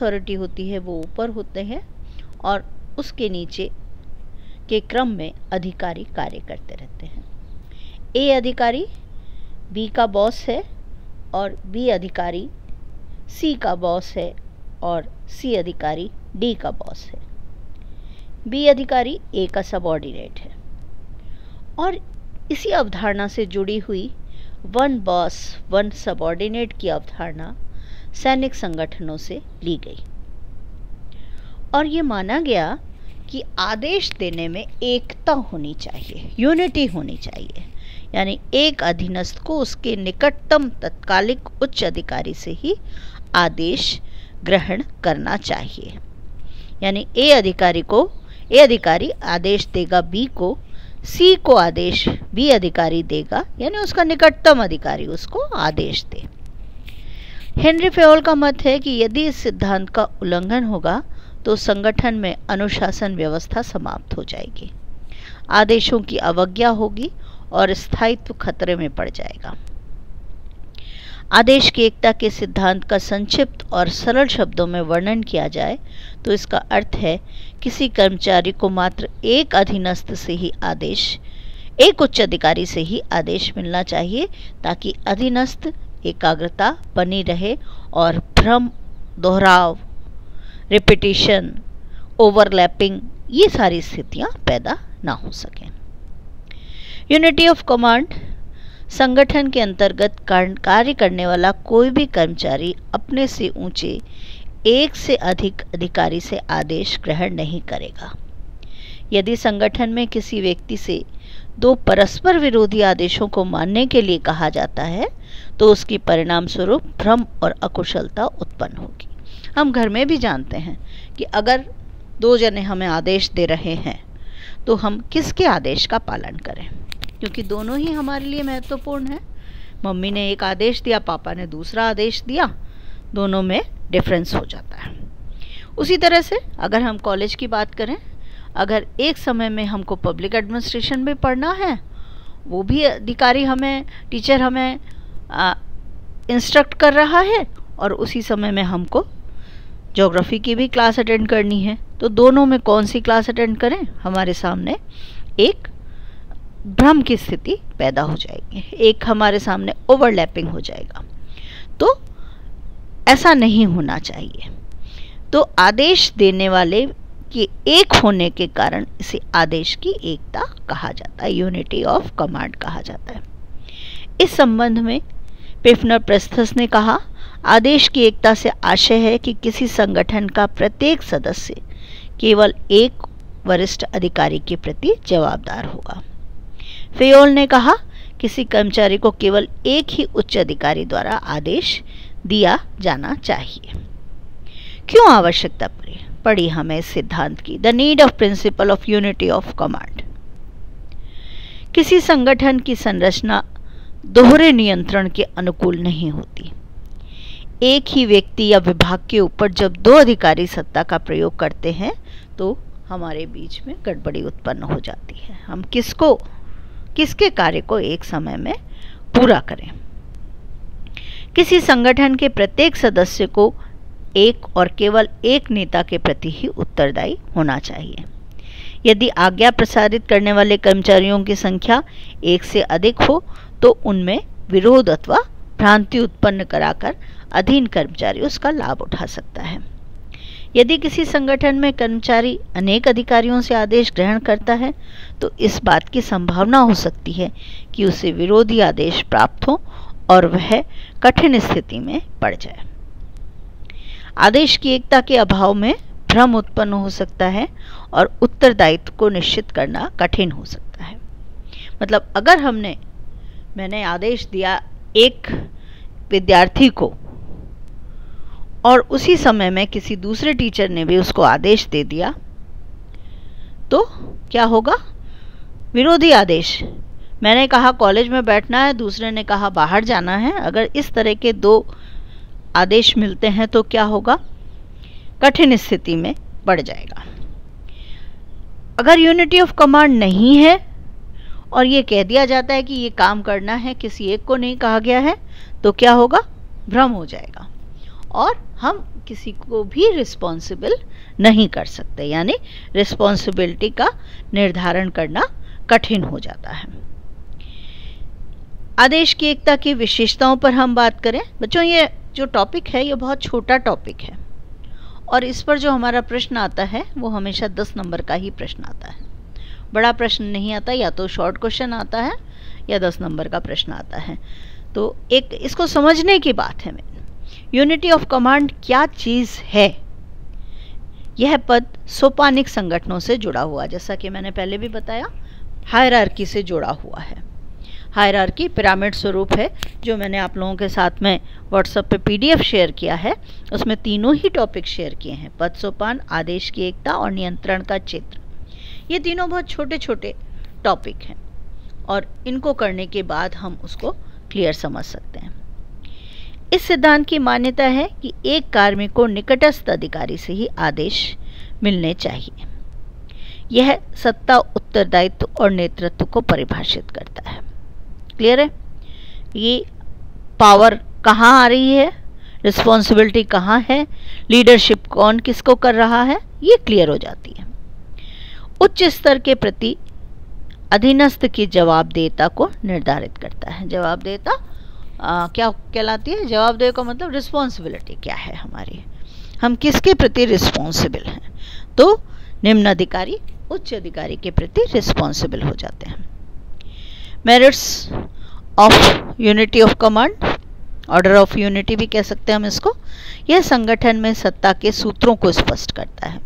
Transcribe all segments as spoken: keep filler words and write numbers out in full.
Authority होती है वो ऊपर होते हैं और उसके नीचे के क्रम में अधिकारी कार्य करते रहते हैं। ए अधिकारी बी का बॉस है और बी अधिकारी सी का बॉस है और सी अधिकारी डी का बॉस है। बी अधिकारी ए का सबऑर्डिनेट है। और इसी अवधारणा से जुड़ी हुई वन बॉस वन सबऑर्डिनेट की अवधारणा सैनिक संगठनों से ली गई और ये माना गया कि आदेश देने में एकता होनी चाहिए, यूनिटी होनी चाहिए, यानी एक अधीनस्थ को उसके निकटतम तत्कालिक उच्च अधिकारी से ही आदेश ग्रहण करना चाहिए। यानी ए अधिकारी को ए अधिकारी आदेश देगा बी को, सी को आदेश बी अधिकारी देगा, यानी उसका निकटतम अधिकारी उसको आदेश दे। हेनरी फेयोल का मत है कि यदि इस सिद्धांत का उल्लंघन होगा तो संगठन में अनुशासन व्यवस्था समाप्त हो जाएगी, आदेशों की अवज्ञा होगी और स्थायित्व खतरे में पड़ जाएगा। आदेश की एकता के सिद्धांत का संक्षिप्त और सरल शब्दों में वर्णन किया जाए तो इसका अर्थ है किसी कर्मचारी को मात्र एक अधीनस्थ से ही आदेश, एक उच्च अधिकारी से ही आदेश मिलना चाहिए ताकि अधीनस्थ एकाग्रता बनी रहे और भ्रम, दोहराव, रिपीटिशन, ओवरलैपिंग ये सारी स्थितियां पैदा ना हो सकें। यूनिटी ऑफ कमांड संगठन के अंतर्गत कार्य करने वाला कोई भी कर्मचारी अपने से ऊंचे एक से अधिक अधिकारी से आदेश ग्रहण नहीं करेगा। यदि संगठन में किसी व्यक्ति से दो परस्पर विरोधी आदेशों को मानने के लिए कहा जाता है तो उसकी परिणाम स्वरूप भ्रम और अकुशलता उत्पन्न होगी। हम घर में भी जानते हैं कि अगर दो जने हमें आदेश दे रहे हैं तो हम किसके आदेश का पालन करें, क्योंकि दोनों ही हमारे लिए महत्वपूर्ण हैं। मम्मी ने एक आदेश दिया, पापा ने दूसरा आदेश दिया, दोनों में डिफरेंस हो जाता है। उसी तरह से अगर हम कॉलेज की बात करें, अगर एक समय में हमको पब्लिक एडमिनिस्ट्रेशन में पढ़ना है, वो भी अधिकारी हमें, टीचर हमें इंस्ट्रक्ट कर रहा है और उसी समय में हमको ज्योग्राफी की भी क्लास अटेंड करनी है, तो दोनों में कौन सी क्लास अटेंड करें, हमारे सामने एक भ्रम की स्थिति पैदा हो जाएगी, एक हमारे सामने ओवरलैपिंग हो जाएगा। तो ऐसा नहीं होना चाहिए। तो आदेश देने वाले के एक होने के कारण इसे आदेश की एकता कहा जाता है, यूनिटी ऑफ कमांड कहा जाता है। इस संबंध में पिफनर प्रेस्थस ने कहा, आदेश की एकता से आशय है कि किसी संगठन का प्रत्येक सदस्य केवल एक वरिष्ठ अधिकारी के प्रति जवाबदार होगा। फेयोल ने कहा, किसी कर्मचारी को केवल एक ही उच्च अधिकारी द्वारा आदेश दिया जाना चाहिए। क्यों आवश्यकता पड़ी पड़ी हमें इस सिद्धांत की? The need of principle of unity of command. किसी संगठन की संरचना दोहरे नियंत्रण के अनुकूल नहीं होती। एक ही व्यक्ति या विभाग के ऊपर जब दो अधिकारी सत्ता का प्रयोग करते हैं तो हमारे बीच में गड़बड़ी उत्पन्न हो जाती है। हम किसको किसके कार्य को एक समय में पूरा करें। किसी संगठन के प्रत्येक सदस्य को एक और केवल एक नेता के प्रति ही उत्तरदायी होना चाहिए। यदि आज्ञा प्रसारित करने वाले कर्मचारियों की संख्या एक से अधिक हो तो उनमें विरोध अथवा भ्रांति उत्पन्न कराकर अधीन कर्मचारी उसका लाभ उठा सकता है। यदि किसी संगठन में कर्मचारी अनेक अधिकारियों से आदेश ग्रहण करता है तो इस बात की संभावना हो सकती है कि उसे विरोधी आदेश प्राप्त हो और वह कठिन स्थिति में पड़ जाए। आदेश की एकता के अभाव में भ्रम उत्पन्न हो सकता है और उत्तरदायित्व को निश्चित करना कठिन हो सकता है। मतलब अगर हमने मैंने आदेश दिया एक विद्यार्थी को और उसी समय में किसी दूसरे टीचर ने भी उसको आदेश दे दिया तो क्या होगा? विरोधी आदेश। मैंने कहा कॉलेज में बैठना है, दूसरे ने कहा बाहर जाना है। अगर इस तरह के दो आदेश मिलते हैं तो क्या होगा? कठिन स्थिति में पड़ जाएगा। अगर यूनिटी ऑफ कमांड नहीं है और ये कह दिया जाता है कि ये काम करना है, किसी एक को नहीं कहा गया है, तो क्या होगा? भ्रम हो जाएगा और हम किसी को भी रिस्पॉन्सिबल नहीं कर सकते, यानी रिस्पॉन्सिबिलिटी का निर्धारण करना कठिन हो जाता है। आदेश की एकता की विशेषताओं पर हम बात करें बच्चों, ये जो टॉपिक है ये बहुत छोटा टॉपिक है और इस पर जो हमारा प्रश्न आता है वो हमेशा दस नंबर का ही प्रश्न आता है, बड़ा प्रश्न नहीं आता, या तो शॉर्ट क्वेश्चन आता है या दस नंबर का प्रश्न आता है। तो एक इसको समझने की बात है, यूनिटी ऑफ कमांड क्या चीज़ है। यह पद सोपानिक संगठनों से जुड़ा हुआ, जैसा कि मैंने पहले भी बताया, हायरार्की से जुड़ा हुआ है। हायरार्की पिरामिड स्वरूप है, जो मैंने आप लोगों के साथ में व्हाट्सएप पे पीडीएफ शेयर किया है, उसमें तीनों ही टॉपिक शेयर किए हैं, पद सोपान, आदेश की एकता और नियंत्रण का क्षेत्र। ये तीनों बहुत छोटे छोटे टॉपिक हैं और इनको करने के बाद हम उसको क्लियर समझ सकते हैं। इस सिद्धांत की मान्यता है कि एक कार्मिक को निकटस्थ अधिकारी से ही आदेश मिलने चाहिए। यह सत्ता, उत्तरदायित्व और नेतृत्व को परिभाषित करता है। क्लियर है? ये पावर कहाँ आ रही है, रिस्पॉन्सिबिलिटी कहाँ है, लीडरशिप कौन किसको कर रहा है, ये क्लियर हो जाती है। उच्च स्तर के प्रति अधीनस्थ की जवाबदेहिता को निर्धारित करता है। जवाबदेहिता आ, क्या कहलाती है? जवाबदेही का मतलब रिस्पॉन्सिबिलिटी क्या है हमारी, हम किसके प्रति रिस्पॉन्सिबल हैं। तो निम्न अधिकारी उच्च अधिकारी के प्रति रिस्पॉन्सिबल हो जाते हैं। Merits of unity of command, order of unity भी कह सकते हैं हम इसको। यह संगठन में सत्ता के सूत्रों को स्पष्ट करता है,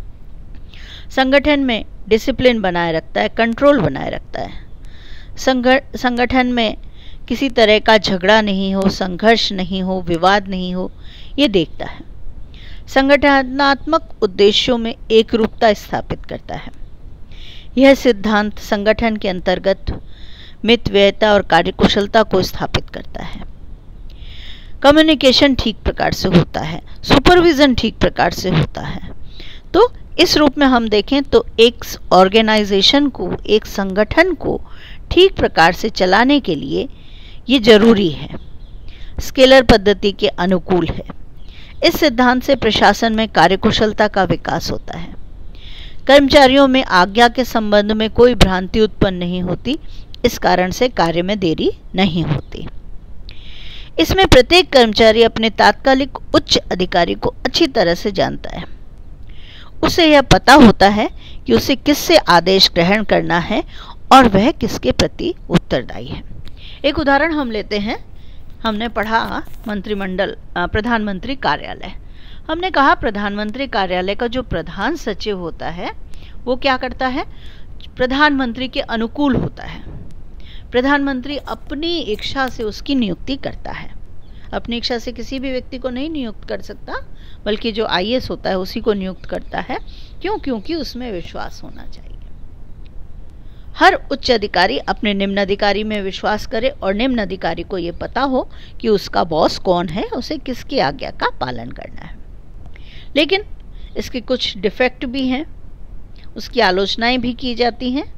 संगठन में डिसिप्लिन बनाए रखता है, कंट्रोल बनाए रखता है, संगठन में किसी तरह का झगड़ा नहीं हो, संघर्ष नहीं हो, विवाद नहीं हो, ये देखता है। संगठनात्मक उद्देश्यों में एकरूपता स्थापित करता है। यह सिद्धांत संगठन के अंतर्गत मितव्ययता और कार्यकुशलता को स्थापित करता है। कम्युनिकेशन ठीक प्रकार से होता है, सुपरविजन ठीक प्रकार से होता है। तो इस रूप में हम देखें तो एक ऑर्गेनाइजेशन को, एक संगठन को ठीक प्रकार से चलाने के लिए ये जरूरी है, स्केलर पद्धति के अनुकूल है। इस सिद्धांत से प्रशासन में कार्यकुशलता का विकास होता है। कर्मचारियों में आज्ञा के संबंध में कोई भ्रांति उत्पन्न नहीं होती, इस कारण से कार्य में देरी नहीं होती। इसमें प्रत्येक कर्मचारी अपने तात्कालिक उच्च अधिकारी को अच्छी तरह से जानता है। उसे यह पता होता है कि उसे किससे आदेश ग्रहण करना है और वह किसके प्रति उत्तरदायी है। एक उदाहरण हम लेते हैं, हमने पढ़ा मंत्रिमंडल, प्रधानमंत्री कार्यालय। हमने कहा प्रधानमंत्री कार्यालय का जो प्रधान सचिव होता है वो क्या करता है? प्रधानमंत्री के अनुकूल होता है। प्रधानमंत्री अपनी इच्छा से उसकी नियुक्ति करता है, अपनी इच्छा से किसी भी व्यक्ति को नहीं नियुक्त कर सकता, बल्कि जो आईएएस होता है उसी को नियुक्त करता है। क्यों? क्योंकि उसमें विश्वास होना चाहिए। हर उच्च अधिकारी अपने निम्न अधिकारी में विश्वास करे और निम्न अधिकारी को ये पता हो कि उसका बॉस कौन है, उसे किसकी आज्ञा का पालन करना है। लेकिन इसके कुछ डिफेक्ट भी हैं, उसकी आलोचनाएं भी की जाती हैं।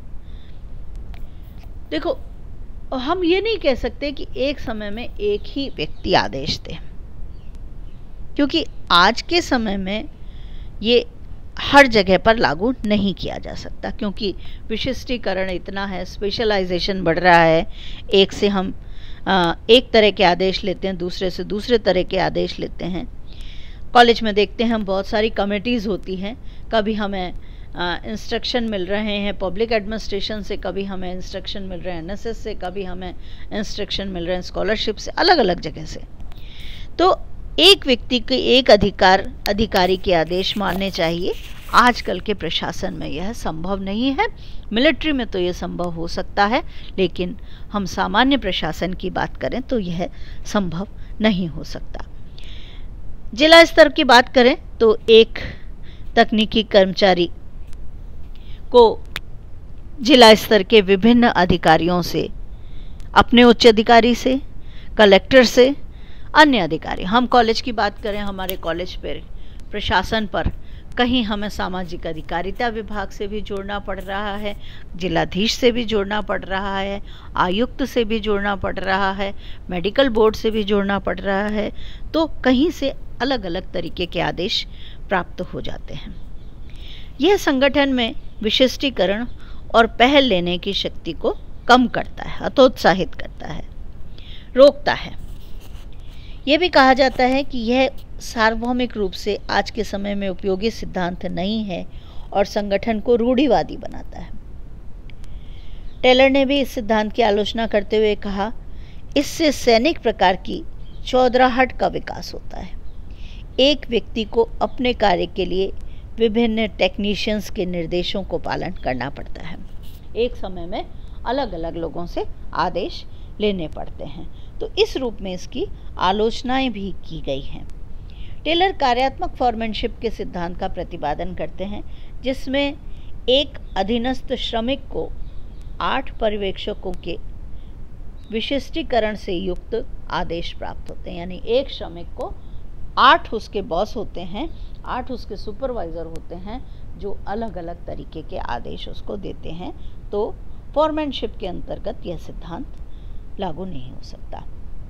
देखो, हम ये नहीं कह सकते कि एक समय में एक ही व्यक्ति आदेश दे, क्योंकि आज के समय में ये हर जगह पर लागू नहीं किया जा सकता, क्योंकि विशिष्टीकरण इतना है, स्पेशलाइजेशन बढ़ रहा है। एक से हम आ, एक तरह के आदेश लेते हैं, दूसरे से दूसरे तरह के आदेश लेते हैं। कॉलेज में देखते हैं हम बहुत सारी कमिटीज़ होती हैं, कभी हमें इंस्ट्रक्शन मिल रहे हैं पब्लिक एडमिनिस्ट्रेशन से, कभी हमें इंस्ट्रक्शन मिल रहे हैं एनएसएस से, कभी हमें इंस्ट्रक्शन मिल रहे हैं स्कॉलरशिप से, अलग अलग जगह से। तो एक व्यक्ति के एक अधिकार अधिकारी के आदेश मानने चाहिए। आजकल के प्रशासन में यह संभव नहीं है। मिलिट्री में तो यह संभव हो सकता है, लेकिन हम सामान्य प्रशासन की बात करें तो यह संभव नहीं हो सकता। जिला स्तर की बात करें तो एक तकनीकी कर्मचारी को जिला स्तर के विभिन्न अधिकारियों से, अपने उच्च अधिकारी से, कलेक्टर से, अन्य अधिकारी, हम कॉलेज की बात करें, हमारे कॉलेज पर प्रशासन पर कहीं हमें सामाजिक अधिकारिता विभाग से भी जोड़ना पड़ रहा है, जिलाधीश से भी जोड़ना पड़ रहा है, आयुक्त से भी जोड़ना पड़ रहा है, मेडिकल बोर्ड से भी जोड़ना पड़ रहा है। तो कहीं से अलग अलग तरीके के आदेश प्राप्त हो जाते हैं। यह संगठन में विशिष्टीकरण और पहल लेने की शक्ति को कम करता है, हतोत्साहित करता है, रोकता है। यह भी कहा जाता है कि यह सार्वभौमिक रूप से आज के समय में उपयोगी सिद्धांत नहीं है और संगठन को रूढ़िवादी बनाता है। टेलर ने भी इस सिद्धांत की आलोचना करते हुए कहा, इससे सैनिक प्रकार की चौधराहट का विकास होता है। एक व्यक्ति को अपने कार्य के लिए विभिन्न टेक्नीशियंस के निर्देशों को पालन करना पड़ता है। एक समय में अलग अलग लोगों से आदेश लेने पड़ते हैं। तो इस रूप में इसकी आलोचनाएं भी की गई हैं। टेलर कार्यात्मक फॉरमैनशिप के सिद्धांत का प्रतिपादन करते हैं, जिसमें एक अधीनस्थ श्रमिक को आठ पर्यवेक्षकों के विशिष्टीकरण से युक्त आदेश प्राप्त होते हैं। यानी एक श्रमिक को आठ उसके बॉस होते हैं, आठ उसके सुपरवाइज़र होते हैं, जो अलग अलग तरीके के आदेश उसको देते हैं। तो फॉरमैनशिप के अंतर्गत यह सिद्धांत लागू नहीं हो सकता।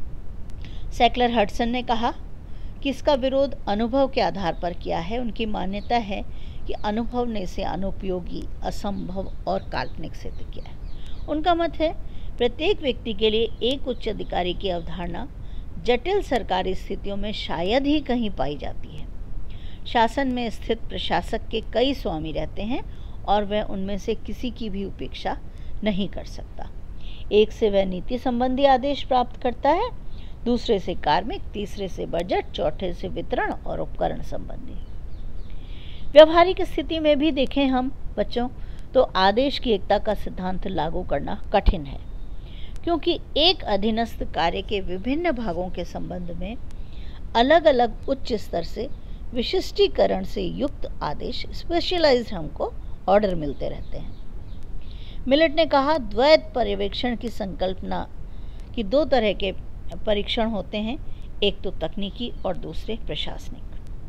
सैकलर हडसन ने कहा कि इसका विरोध अनुभव के आधार पर किया है। उनकी मान्यता है कि अनुभव ने इसे अनुपयोगी, असंभव और काल्पनिक सिद्ध किया है। उनका मत है, प्रत्येक व्यक्ति के लिए एक उच्च अधिकारी की अवधारणा जटिल सरकारी स्थितियों में शायद ही कहीं पाई जाती है। शासन में स्थित प्रशासक के कई स्वामी रहते हैं और वह उनमें से किसी की भी उपेक्षा नहीं कर सकता। एक से वह नीति संबंधी आदेश प्राप्त करता है, दूसरे से कार्मिक, तीसरे से बजट, चौथे से वितरण और उपकरण संबंधी। व्यवहारिक स्थिति में भी देखें हम बच्चों, तो आदेश की एकता का सिद्धांत लागू करना कठिन है, क्योंकि एक अधीनस्थ कार्य के विभिन्न भागों के संबंध में अलग अलग उच्च स्तर से विशिष्टीकरण से युक्त आदेश, स्पेशलाइज्ड हमको ऑर्डर मिलते रहते हैं। मिलेट ने कहा, द्वैत पर्यवेक्षण की संकल्पना कि दो तरह के परीक्षण होते हैं, एक तो तकनीकी और दूसरे प्रशासनिक।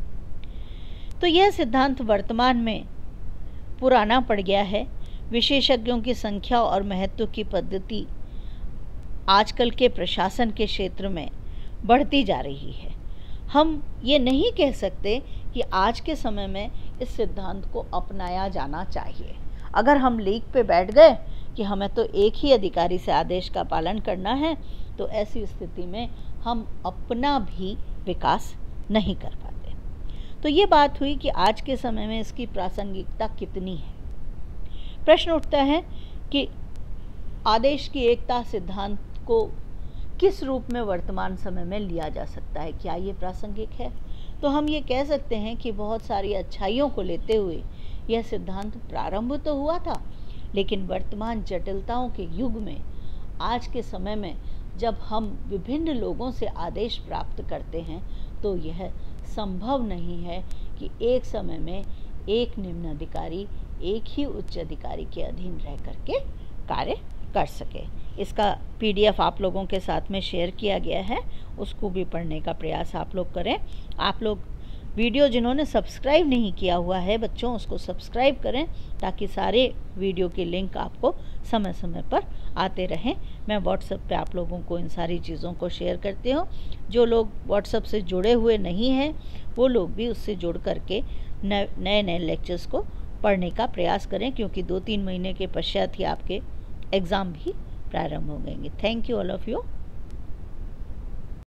तो यह सिद्धांत वर्तमान में पुराना पड़ गया है। विशेषज्ञों की संख्या और महत्व की पद्धति आजकल के प्रशासन के क्षेत्र में बढ़ती जा रही है। हम ये नहीं कह सकते कि आज के समय में इस सिद्धांत को अपनाया जाना चाहिए। अगर हम लीक पे बैठ गए कि हमें तो एक ही अधिकारी से आदेश का पालन करना है, तो ऐसी स्थिति में हम अपना भी विकास नहीं कर पाते। तो ये बात हुई कि आज के समय में इसकी प्रासंगिकता कितनी है। प्रश्न उठता है कि आदेश की एकता सिद्धांत को किस रूप में वर्तमान समय में लिया जा सकता है, क्या ये प्रासंगिक है? तो हम ये कह सकते हैं कि बहुत सारी अच्छाइयों को लेते हुए यह सिद्धांत प्रारंभ तो हुआ था, लेकिन वर्तमान जटिलताओं के युग में, आज के समय में जब हम विभिन्न लोगों से आदेश प्राप्त करते हैं, तो यह संभव नहीं है कि एक समय में एक निम्न अधिकारी एक ही उच्च अधिकारी के अधीन रह करके कार्य कर सके। इसका पीडीएफ आप लोगों के साथ में शेयर किया गया है, उसको भी पढ़ने का प्रयास आप लोग करें। आप लोग वीडियो जिन्होंने सब्सक्राइब नहीं किया हुआ है बच्चों, उसको सब्सक्राइब करें ताकि सारे वीडियो के लिंक आपको समय समय पर आते रहें। मैं व्हाट्सएप पे आप लोगों को इन सारी चीज़ों को शेयर करती हूँ। जो लोग व्हाट्सएप से जुड़े हुए नहीं हैं, वो लोग भी उससे जुड़ करके नए नए लेक्चर्स को पढ़ने का प्रयास करें, क्योंकि दो तीन महीने के पश्चात ही आपके एग्ज़ाम भी प्रारंभ हो गएंगे। Thank you all of you.